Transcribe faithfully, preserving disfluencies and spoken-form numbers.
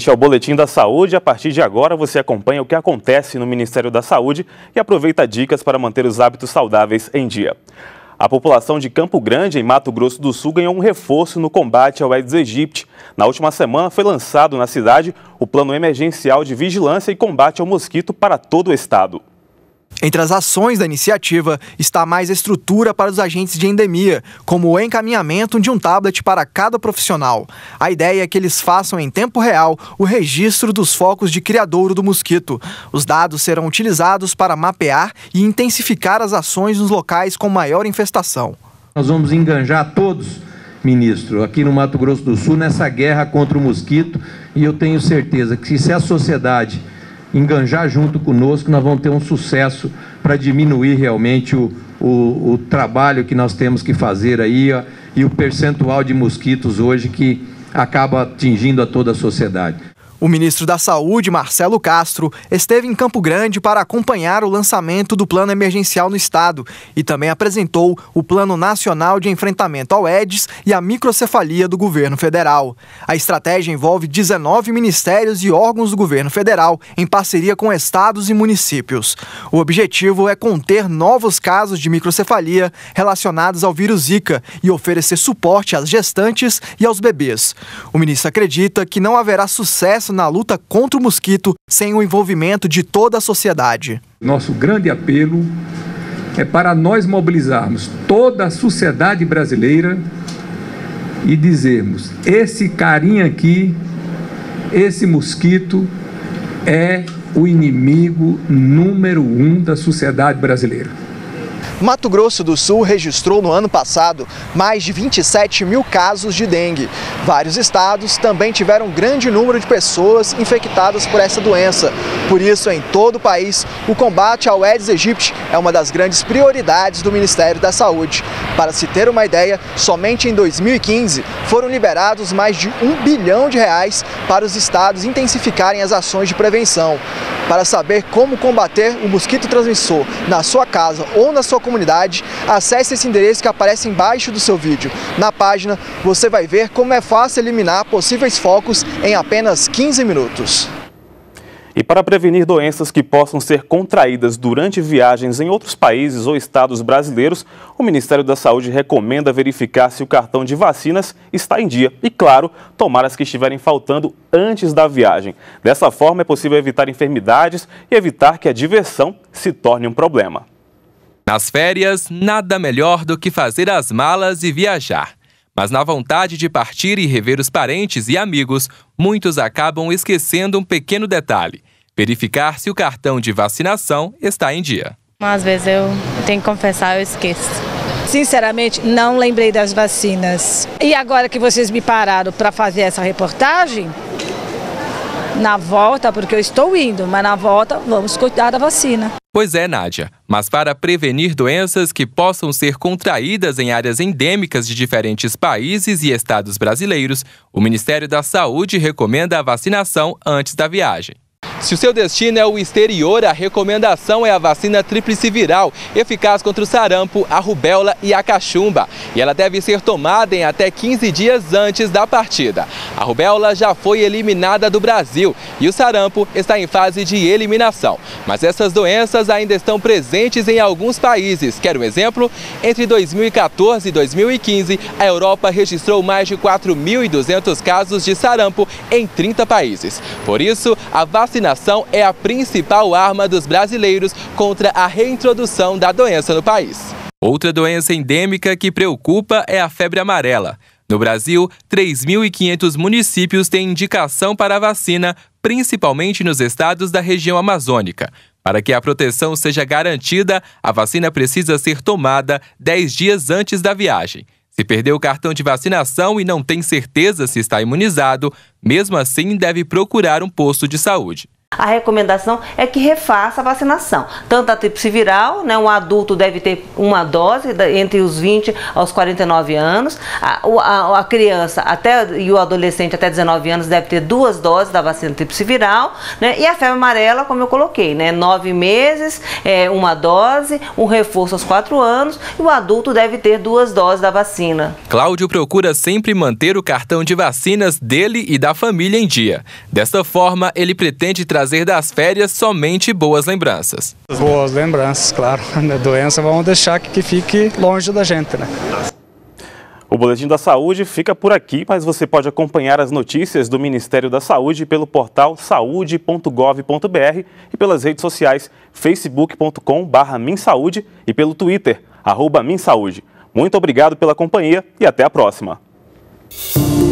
Este é o Boletim da Saúde. A partir de agora, você acompanha o que acontece no Ministério da Saúde e aproveita dicas para manter os hábitos saudáveis em dia. A população de Campo Grande, em Mato Grosso do Sul, ganhou um reforço no combate ao Aedes aegypti. Na última semana, foi lançado na cidade o Plano Emergencial de Vigilância e Combate ao Mosquito para todo o estado. Entre as ações da iniciativa está mais estrutura para os agentes de endemia, como o encaminhamento de um tablet para cada profissional. A ideia é que eles façam em tempo real o registro dos focos de criadouro do mosquito. Os dados serão utilizados para mapear e intensificar as ações nos locais com maior infestação. Nós vamos enganjar todos, ministro, aqui no Mato Grosso do Sul, nessa guerra contra o mosquito, e eu tenho certeza que se a sociedade enganjar junto conosco, nós vamos ter um sucesso para diminuir realmente o, o, o trabalho que nós temos que fazer aí, ó, e o percentual de mosquitos hoje que acaba atingindo a toda a sociedade. O ministro da Saúde, Marcelo Castro, esteve em Campo Grande para acompanhar o lançamento do plano emergencial no estado e também apresentou o Plano Nacional de Enfrentamento ao Aedes e à Microcefalia do governo federal. A estratégia envolve dezenove ministérios e órgãos do governo federal em parceria com estados e municípios. O objetivo é conter novos casos de microcefalia relacionados ao vírus Zika e oferecer suporte às gestantes e aos bebês. O ministro acredita que não haverá sucesso na luta contra o mosquito sem o envolvimento de toda a sociedade. Nosso grande apelo é para nós mobilizarmos toda a sociedade brasileira e dizermos: esse carinha aqui, esse mosquito é o inimigo número um da sociedade brasileira. Mato Grosso do Sul registrou no ano passado mais de vinte e sete mil casos de dengue. Vários estados também tiveram um grande número de pessoas infectadas por essa doença. Por isso, em todo o país, o combate ao Aedes aegypti é uma das grandes prioridades do Ministério da Saúde. Para se ter uma ideia, somente em dois mil e quinze foram liberados mais de um bilhão de reais para os estados intensificarem as ações de prevenção. Para saber como combater o mosquito transmissor na sua casa ou na sua comunidade, acesse esse endereço que aparece embaixo do seu vídeo. Na página, você vai ver como é fácil eliminar possíveis focos em apenas quinze minutos. E para prevenir doenças que possam ser contraídas durante viagens em outros países ou estados brasileiros, o Ministério da Saúde recomenda verificar se o cartão de vacinas está em dia e, claro, tomar as que estiverem faltando antes da viagem. Dessa forma, é possível evitar enfermidades e evitar que a diversão se torne um problema. Nas férias, nada melhor do que fazer as malas e viajar. Mas na vontade de partir e rever os parentes e amigos, muitos acabam esquecendo um pequeno detalhe: verificar se o cartão de vacinação está em dia. Às vezes eu tenho que confessar, eu esqueço. Sinceramente, não lembrei das vacinas. E agora que vocês me pararam para fazer essa reportagem, na volta, porque eu estou indo, mas na volta vamos cuidar da vacina. Pois é, Nádia, mas para prevenir doenças que possam ser contraídas em áreas endêmicas de diferentes países e estados brasileiros, o Ministério da Saúde recomenda a vacinação antes da viagem. Se o seu destino é o exterior, a recomendação é a vacina tríplice viral, eficaz contra o sarampo, a rubéola e a cachumba. E ela deve ser tomada em até quinze dias antes da partida. A rubéola já foi eliminada do Brasil e o sarampo está em fase de eliminação. Mas essas doenças ainda estão presentes em alguns países. Quer um exemplo? Entre dois mil e quatorze e dois mil e quinze, a Europa registrou mais de quatro mil e duzentos casos de sarampo em trinta países. Por isso, a vacinação é a principal arma dos brasileiros contra a reintrodução da doença no país. Outra doença endêmica que preocupa é a febre amarela. No Brasil, três mil e quinhentos municípios têm indicação para a vacina, principalmente nos estados da região amazônica. Para que a proteção seja garantida, a vacina precisa ser tomada dez dias antes da viagem. Se perdeu o cartão de vacinação e não tem certeza se está imunizado, mesmo assim deve procurar um posto de saúde. A recomendação é que refaça a vacinação, tanto a tríplice viral, né, um adulto deve ter uma dose entre os vinte aos quarenta e nove anos, a, a, a criança até, e o adolescente até dezenove anos deve ter duas doses da vacina tríplice viral, né, e a febre amarela, como eu coloquei, né, nove meses, é, uma dose, um reforço aos quatro anos, e o adulto deve ter duas doses da vacina. Cláudio procura sempre manter o cartão de vacinas dele e da família em dia. Desta forma, ele pretende trazer Trazer das férias somente boas lembranças. Boas lembranças, claro. A doença vamos deixar que, que fique longe da gente, né? O Boletim da Saúde fica por aqui, mas você pode acompanhar as notícias do Ministério da Saúde pelo portal saúde ponto gov ponto br e pelas redes sociais facebook ponto com barra minsaude e pelo Twitter, arroba minsaude. Muito obrigado pela companhia e até a próxima.